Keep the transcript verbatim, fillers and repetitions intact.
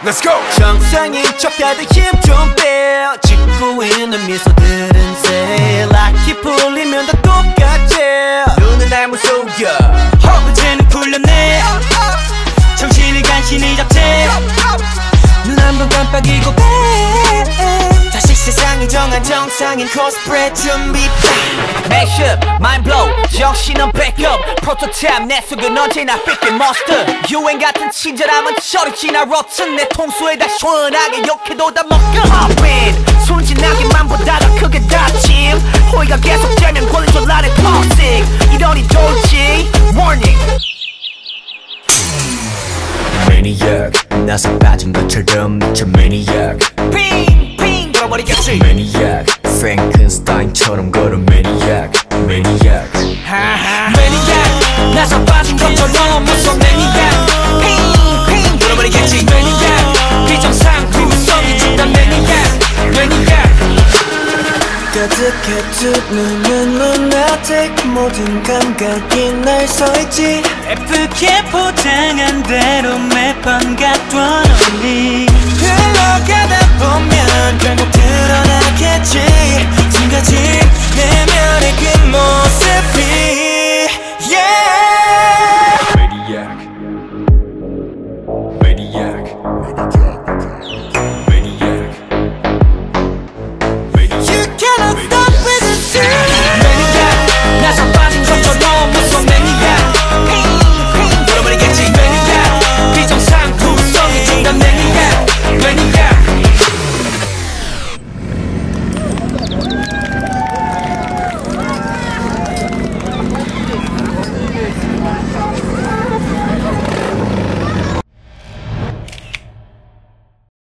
Let's go. 정상인 척해도 힘 좀 빼. 짓고 있는 미소들은 say 락이 풀리면 다 똑같지. 눈은 날 무속여. 어제는 풀렸네. 정신을 간신히 잡채. 눈 한 번 깜빡이고 빼. 다시 세상이 정한 정상인 코스프레 준비. Mashup, mind blow, 정신은 backup. 프로토타입 내 속은 언제나 삐끗 monster. 유행 같은 친절함은 저리 지나 rotten. 내 통수에다 시원하게 욕해도 다 먹겨. Hop in, 순진하게만 보다가 크게 다짐. 호의가 계속되면 권리줄 나를 toxic. 이러니 돌지, warning. Maniac 나서 빠진 것처럼 미쳐 Maniac 빙! 빙! 돌아버리겠지. Maniac 프랭켄스타인처럼 걸어 Maniac Maniac Maniac 나서 빠진 것처럼 무서 Maniac 빙! 빙! 돌아버리겠지. Maniac 비정상 구성이 진단 Maniac Maniac 가득해 두 눈은 lunatic. 모든 감각이 날 서있지. 예쁘게 포장한 대로 매번 갖던 언니